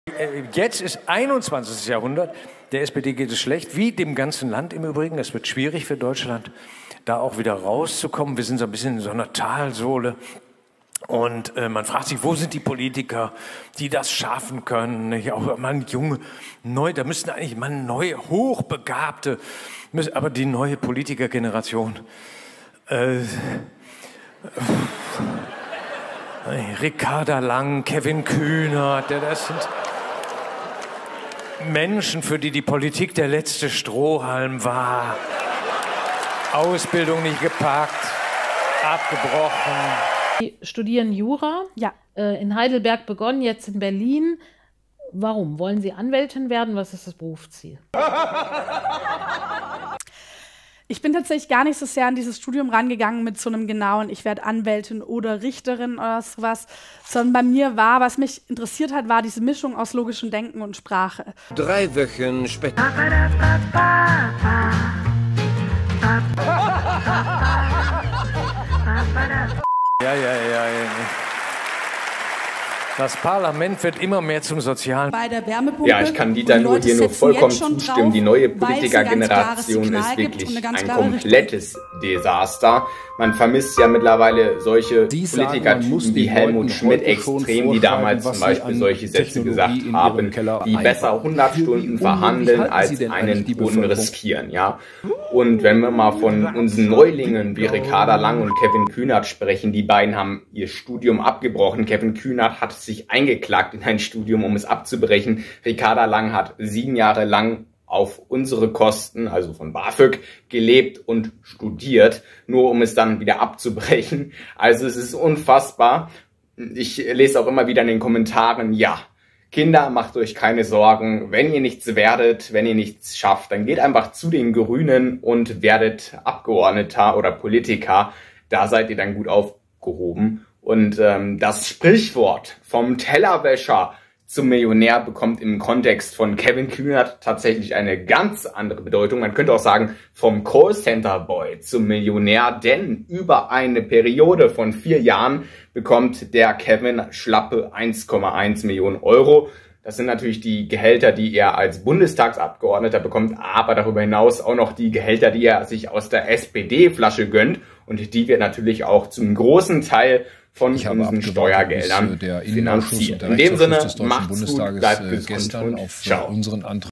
Jetzt ist 21. Jahrhundert, der SPD geht es schlecht, wie dem ganzen Land im Übrigen. Es wird schwierig für Deutschland, da auch wieder rauszukommen. Wir sind so ein bisschen in so einer Talsohle. Und man fragt sich, wo sind die Politiker, die das schaffen können? Nicht? Auch mal junge, neu, da müssten eigentlich mal neue, hochbegabte, aber die neue Politikergeneration. Ricarda Lang, Kevin Kühnert, das sind Menschen, für die die Politik der letzte Strohhalm war. Ausbildung nicht gepackt, abgebrochen. Sie studieren Jura, ja. In Heidelberg begonnen, jetzt in Berlin. Warum? Wollen Sie Anwältin werden? Was ist das Berufsziel? Ich bin tatsächlich gar nicht so sehr an dieses Studium rangegangen mit so einem genauen, ich werde Anwältin oder Richterin oder sowas, sondern bei mir war, was mich interessiert hat, war diese Mischung aus logischem Denken und Sprache. 3 Wochen später. Ja. Das Parlament wird immer mehr zum Sozialen. Bei der Wärmepumpe. Ja, ich kann Dieter nur hier nur vollkommen zustimmen. Die neue Politikergeneration ist wirklich ein komplettes Desaster. Man vermisst ja mittlerweile solche Politikertypen wie Helmut Schmidt extrem, die damals zum Beispiel solche Sätze gesagt haben, wie besser 100 Stunden verhandeln als einen Boden riskieren, ja. Und wenn wir mal von unseren Neulingen wie Ricarda Lang und Kevin Kühnert sprechen, die beiden haben ihr Studium abgebrochen. Kevin Kühnert hat sich eingeklagt in ein Studium, um es abzubrechen. Ricarda Lang hat 7 Jahre lang auf unsere Kosten, also von BAföG, gelebt und studiert, nur um es dann wieder abzubrechen. Also es ist unfassbar. Ich lese auch immer wieder in den Kommentaren, ja, Kinder, macht euch keine Sorgen. Wenn ihr nichts werdet, wenn ihr nichts schafft, dann geht einfach zu den Grünen und werdet Abgeordneter oder Politiker. Da seid ihr dann gut aufgehoben. Und das Sprichwort vom Tellerwäscher zum Millionär bekommt im Kontext von Kevin Kühnert tatsächlich eine ganz andere Bedeutung. Man könnte auch sagen, vom Callcenter-Boy zum Millionär, denn über eine Periode von 4 Jahren bekommt der Kevin schlappe 1,1 Millionen Euro. Das sind natürlich die Gehälter, die er als Bundestagsabgeordneter bekommt, aber darüber hinaus auch noch die Gehälter, die er sich aus der SPD-Flasche gönnt. Und die wird natürlich auch zum großen Teil von unseren Steuergeldern finanziert. In dem Sinne, macht's gut, bleibt gesund und ciao.